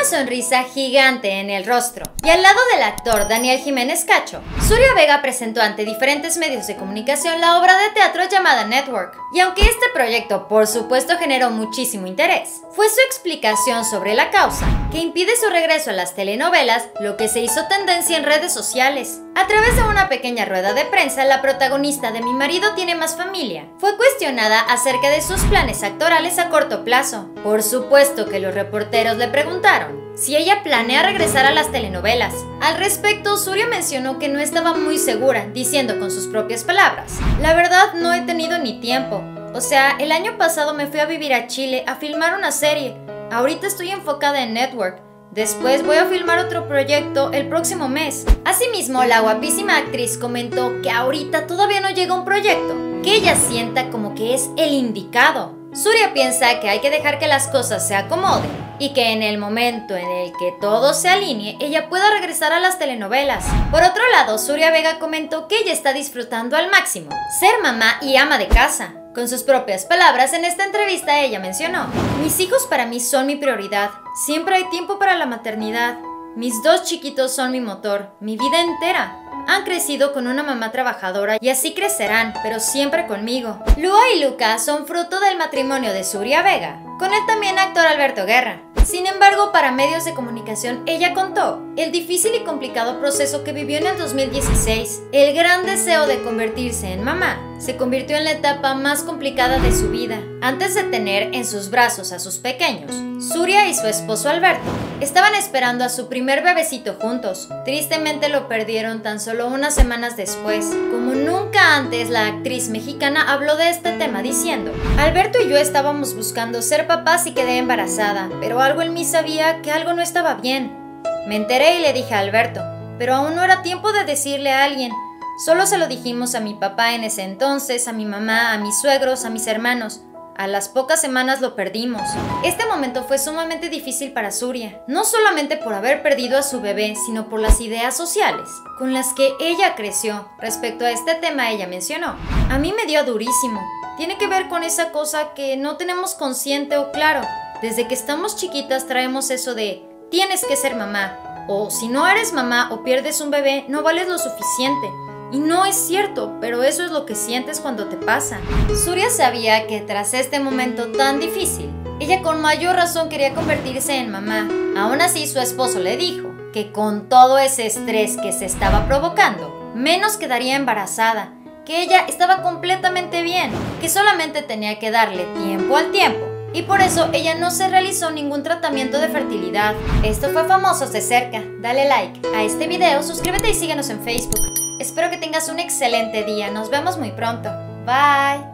una sonrisa gigante en el rostro. Y al lado del actor Daniel Jiménez Cacho, Surya Vega presentó ante diferentes medios de comunicación la obra de teatro llamada Network. Y aunque este proyecto por supuesto generó muchísimo interés, fue su explicación sobre la causa que impide su regreso a las telenovelas lo que se hizo tendencia en redes sociales. A través de una pequeña rueda de prensa, la protagonista de Mi marido tiene más familia fue cuestionada acerca de sus planes actorales a corto plazo. Por supuesto que los reporteros le preguntaron si ella planea regresar a las telenovelas. Al respecto, Surya mencionó que no estaba muy segura, diciendo con sus propias palabras: "La verdad no he tenido ni tiempo. O sea, el año pasado me fui a vivir a Chile a filmar una serie. Ahorita estoy enfocada en Network. Después voy a filmar otro proyecto el próximo mes". Asimismo, la guapísima actriz comentó que ahorita todavía no llega un proyecto que ella sienta como que es el indicado. Surya piensa que hay que dejar que las cosas se acomoden y que en el momento en el que todo se alinee, ella pueda regresar a las telenovelas. Por otro lado, Surya Vega comentó que ella está disfrutando al máximo ser mamá y ama de casa. Con sus propias palabras, en esta entrevista ella mencionó: "Mis hijos para mí son mi prioridad. Siempre hay tiempo para la maternidad. Mis dos chiquitos son mi motor, mi vida entera. Han crecido con una mamá trabajadora y así crecerán, pero siempre conmigo". Lua y Luca son fruto del matrimonio de Surya Vega con el también actor Alberto Guerra. Sin embargo, para medios de comunicación, ella contó el difícil y complicado proceso que vivió en el 2016. El gran deseo de convertirse en mamá se convirtió en la etapa más complicada de su vida. Antes de tener en sus brazos a sus pequeños, Surya y su esposo Alberto estaban esperando a su primer bebecito juntos. Tristemente lo perdieron tan solo unas semanas después. Como nunca antes, la actriz mexicana habló de este tema diciendo: "Alberto y yo estábamos buscando ser papás y quedé embarazada, pero algo en mí sabía que algo no estaba bien. Me enteré y le dije a Alberto, pero aún no era tiempo de decirle a alguien. Solo se lo dijimos a mi papá en ese entonces, a mi mamá, a mis suegros, a mis hermanos. A las pocas semanas lo perdimos". Este momento fue sumamente difícil para Surya, no solamente por haber perdido a su bebé, sino por las ideas sociales con las que ella creció. Respecto a este tema, ella mencionó: "A mí me dio durísimo. Tiene que ver con esa cosa que no tenemos consciente o claro. Desde que estamos chiquitas traemos eso de tienes que ser mamá, o si no eres mamá o pierdes un bebé, no vales lo suficiente. Y no es cierto, pero eso es lo que sientes cuando te pasa". Surya sabía que tras este momento tan difícil, ella con mayor razón quería convertirse en mamá. Aún así, su esposo le dijo que con todo ese estrés que se estaba provocando, menos quedaría embarazada, que ella estaba completamente bien, que solamente tenía que darle tiempo al tiempo. Y por eso ella no se realizó ningún tratamiento de fertilidad. Esto fue Famosos de Cerca. Dale like a este video, suscríbete y síguenos en Facebook. Espero que tengas un excelente día. Nos vemos muy pronto. Bye.